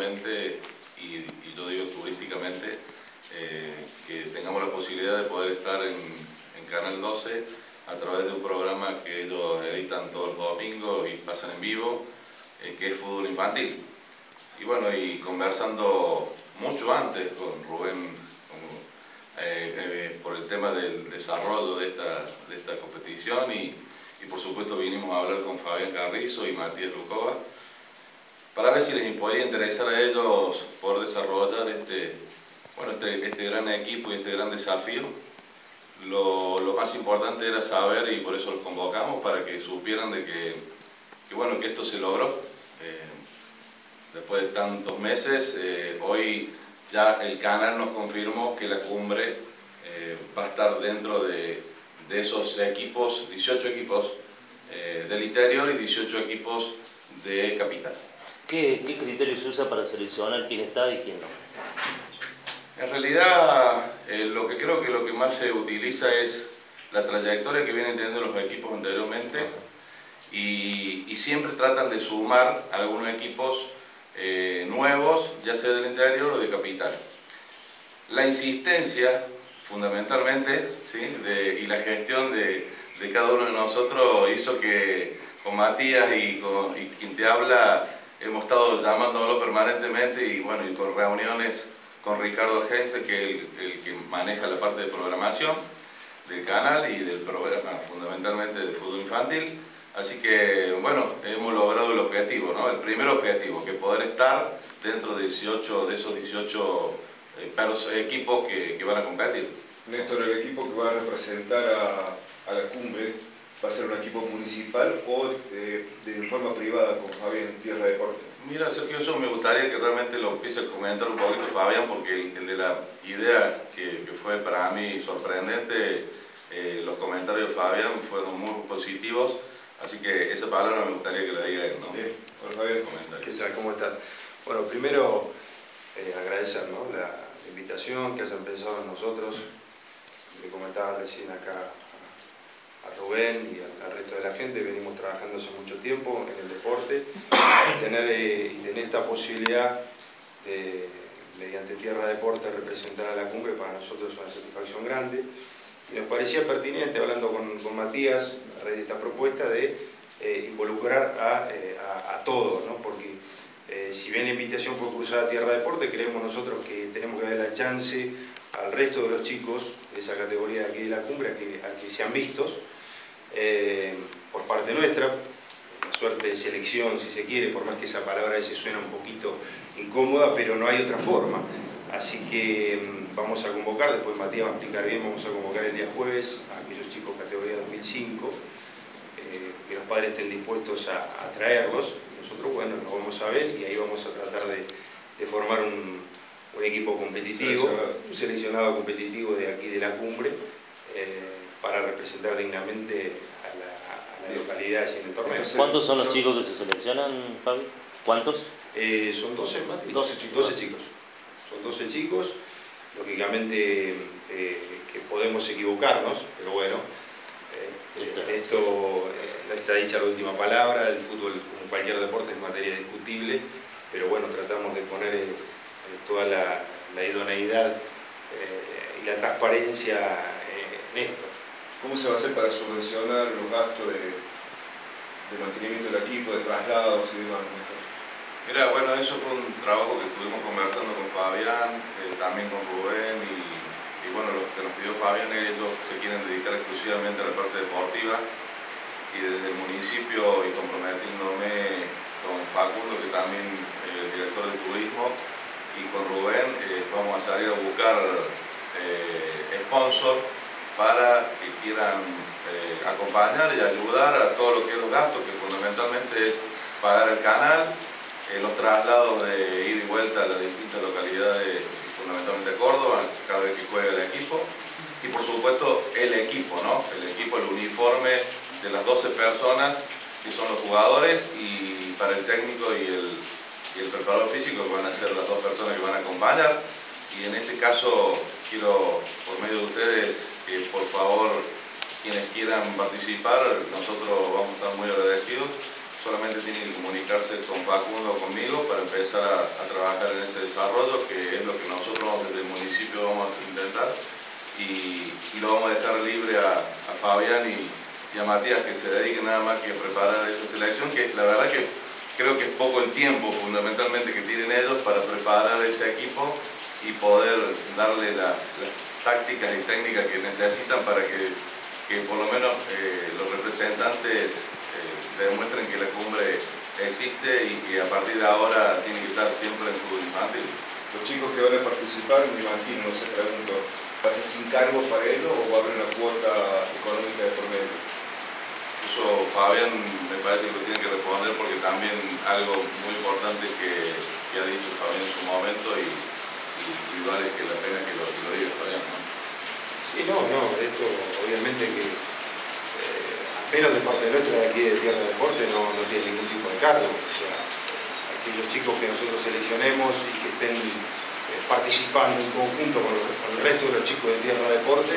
realmente, y yo digo turísticamente, que tengamos la posibilidad de poder estar en Canal 12 a través de un programa que ellos editan todos los domingos y pasan en vivo, que es fútbol infantil. Y bueno, y conversando mucho antes con Rubén por el tema del desarrollo de esta competición y por supuesto vinimos a hablar con Fabián Carrizo y Matías Lucova para ver si les podía interesar a ellos poder desarrollar este gran equipo y este gran desafío. Lo más importante era saber, y por eso los convocamos, para que supieran de que esto se logró. Después de tantos meses, hoy ya el canal nos confirmó que la cumbre va a estar dentro de esos equipos, 18 equipos del interior y 18 equipos de capital. ¿Qué criterio se usa para seleccionar quién está y quién no? En realidad, lo que más se utiliza es la trayectoria que vienen teniendo los equipos anteriormente y siempre tratan de sumar algunos equipos nuevos, ya sea del interior o de capital. La insistencia, fundamentalmente, ¿sí? Y la gestión de cada uno de nosotros hizo que con Matías y quien te habla hemos estado llamándolo permanentemente y bueno, y con reuniones con Ricardo Heinze, que es el que maneja la parte de programación del canal y del programa fundamentalmente de fútbol infantil. Así que, bueno, hemos logrado el objetivo, ¿no? El primer objetivo, que poder estar dentro de esos 18 equipos que van a competir. Néstor, ¿el equipo que va a representar a la cumbre va a ser un equipo municipal o de forma privada con Fabián Tierra Deporte? Mira, Sergio, eso me gustaría que realmente lo empiece a comentar un poquito Fabián, porque el de la idea que fue para mí sorprendente, los comentarios de Fabián fueron muy positivos. Así que esa palabra me gustaría que la diga él, ¿no? Bien, por Fabián. ¿Qué tal? ¿Cómo estás? Bueno, primero agradecer, ¿no?, la invitación que hayan pensado en nosotros. Le comentaba recién acá a Rubén y al resto de la gente, venimos trabajando hace mucho tiempo en el deporte y tener esta posibilidad de, mediante Tierra Deporte, representar a la cumbre para nosotros es una satisfacción grande. Y nos parecía pertinente, hablando con Matías, a raíz de esta propuesta, de involucrar a todos, ¿no? Porque si bien la invitación fue cruzada a Tierra Deporte, creemos nosotros que tenemos que dar la chance al resto de los chicos de esa categoría de aquí de la cumbre a que sean vistos por parte nuestra, una suerte de selección, si se quiere, por más que esa palabra a veces suena un poquito incómoda, pero no hay otra forma. Así que vamos a convocar, después Matías va a explicar bien, vamos a convocar el día jueves a aquellos chicos categoría 2005, que los padres estén dispuestos a traerlos. Nosotros, bueno, nos vamos a ver y ahí vamos a tratar de formar un equipo competitivo, un seleccionado competitivo de aquí de la cumbre, para representar dignamente a la localidad en el torneo. ¿Cuántos son los chicos que se seleccionan, Fabi? ¿Cuántos? Son 12, Mati. 12 chicos. 12 chicos. Son 12 chicos, lógicamente que podemos equivocarnos, pero bueno, esto no está dicha la última palabra. El fútbol, como cualquier deporte, es materia discutible, pero bueno, tratamos de poner toda la idoneidad y la transparencia en esto. ¿Cómo se va a hacer para subvencionar los gastos de mantenimiento del equipo, de traslados y demás, Néstor? Mira, bueno, eso fue un trabajo que estuvimos conversando con Fabián, también con Rubén y bueno, lo que nos pidió Fabián es que ellos se quieren dedicar exclusivamente a la parte deportiva y desde el municipio y comprometiéndome con Facundo, que también es el director de turismo, y con Rubén vamos a salir a buscar sponsor para que quieran acompañar y ayudar a todo lo que es los gastos, que fundamentalmente es pagar el canal, los traslados de ida y vuelta a las distintas localidades, fundamentalmente a Córdoba, cada vez que juega el equipo, y por supuesto el equipo, ¿no? El equipo, el uniforme de las 12 personas que son los jugadores, y para el técnico y el preparador físico, que van a ser las 2 personas que van a acompañar. Y en este caso quiero, por medio de ustedes, que por favor quienes quieran participar, nosotros vamos a estar muy agradecidos. Solamente tienen que comunicarse con Facundo o conmigo para empezar a trabajar en ese desarrollo, que es lo que nosotros desde el municipio vamos a intentar, y lo vamos a dejar libre a Fabián y a Matías, que se dediquen nada más que a preparar esa selección, que la verdad que creo que es poco el tiempo fundamentalmente que tienen ellos para preparar ese equipo y poder darle las tácticas y técnicas que necesitan para que por lo menos los representantes demuestren que la cumbre existe y que a partir de ahora tiene que estar siempre en su infantil. Los chicos que van a participar, me imagino, se pregunto, ¿va a ser sin cargo para ellos o va a haber una cuota económica de por medio? Eso Fabián me parece que lo tiene que responder, porque también algo muy importante que ha dicho Fabián en su momento y vale que la pena que lo diga Fabián, ¿no? Sí, no, esto obviamente que apenas de parte nuestra de aquí de Tierra de Deporte no tiene ningún tipo de cargo. O sea, aquellos chicos que nosotros seleccionemos y que estén participando en conjunto con el resto de los chicos de Tierra de Deporte,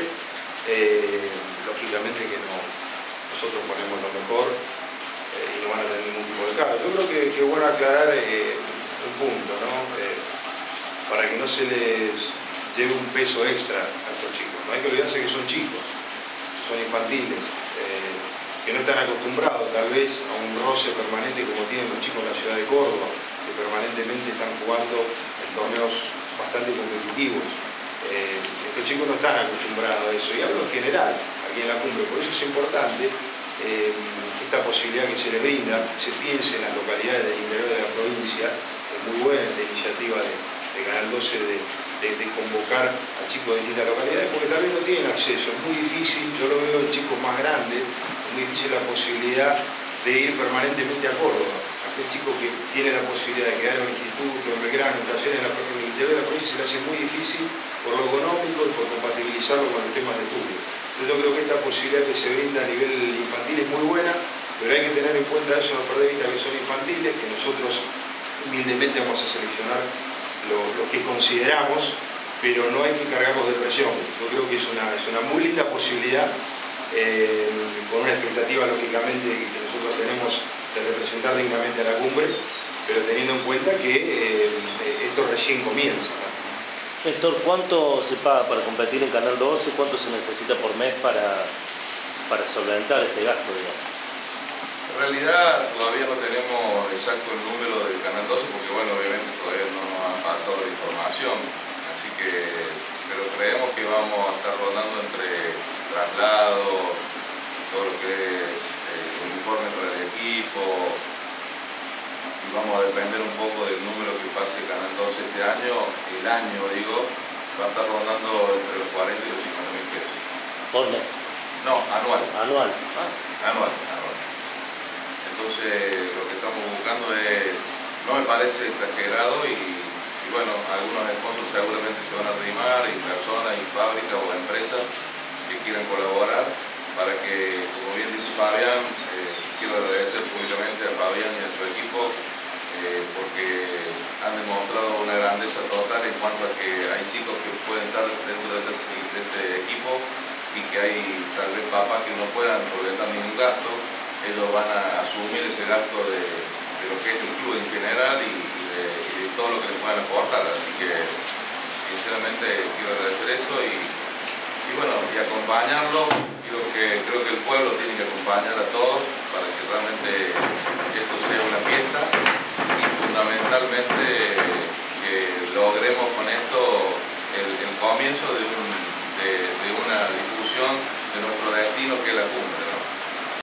lógicamente que nosotros ponemos lo mejor y no van a tener ningún tipo de cargo. Yo creo que es bueno aclarar un punto, ¿no? Para que no se les lleve un peso extra a estos chicos. No hay que olvidarse que son chicos, son infantiles, que no están acostumbrados tal vez a un roce permanente como tienen los chicos en la ciudad de Córdoba, que permanentemente están jugando en torneos bastante competitivos. Estos chicos no están acostumbrados a eso, y hablo en general aquí en la cumbre. Por eso es importante esta posibilidad que se les brinda, se piense en las localidades del interior de la provincia. Es muy buena esta iniciativa de Canal 12 de convocar a chicos de distintas localidades, porque tal vez no tienen acceso. Es muy difícil, yo lo veo en chicos más grandes, es muy difícil la posibilidad de ir permanentemente a Córdoba. Aquel chico que tiene la posibilidad de quedar en un instituto, en Belgrano, en talleres en el interior de la provincia, se le hace muy difícil por lo económico y por compatibilizarlo con los temas de público. Entonces yo creo que esta posibilidad que se brinda a nivel infantil es muy buena, pero hay que tener en cuenta eso, no perder de vista que son infantiles, que nosotros humildemente vamos a seleccionar lo que consideramos, pero no hay que cargarlos de presión. Yo creo que es una muy linda posibilidad, con una expectativa lógicamente que nosotros tenemos de representar dignamente a la cumbre, pero teniendo en cuenta que esto recién comienza, ¿no? Héctor, ¿cuánto se paga para competir en Canal 12? ¿Cuánto se necesita por mes para solventar este gasto, digamos? En realidad todavía no tenemos exacto el número del Canal 12, porque bueno, obviamente todavía no nos han pasado la información, así que, pero creemos que vamos a estar rondando entre traslados, todo lo que es uniforme para el equipo, y vamos a depender un poco del número que pase Canal 12 este año. El año, digo, va a estar rondando entre los 40 y los 50.000 pesos. ¿Por mes? No, anual. Anual. Anual. Entonces lo que estamos buscando no me parece exagerado, y bueno, algunos sponsors seguramente se van a arrimar, y personas, y fábricas o empresas que quieran colaborar para que, como bien dice Fabián, quiero agradecer públicamente a Fabián y a su equipo, porque han demostrado una grandeza total en cuanto a que hay chicos que pueden estar dentro de este equipo, y que hay tal vez papás que no puedan solventar ningún gasto. Ellos van a asumir ese gasto de lo que es el club en general y de todo lo que les puedan aportar. Así que sinceramente quiero agradecer eso y bueno, y acompañarlo. Creo que el pueblo tiene que acompañar a todos para que realmente esto sea una fiesta, y fundamentalmente que logremos con esto el comienzo de una difusión de nuestro destino, que es la cumbre.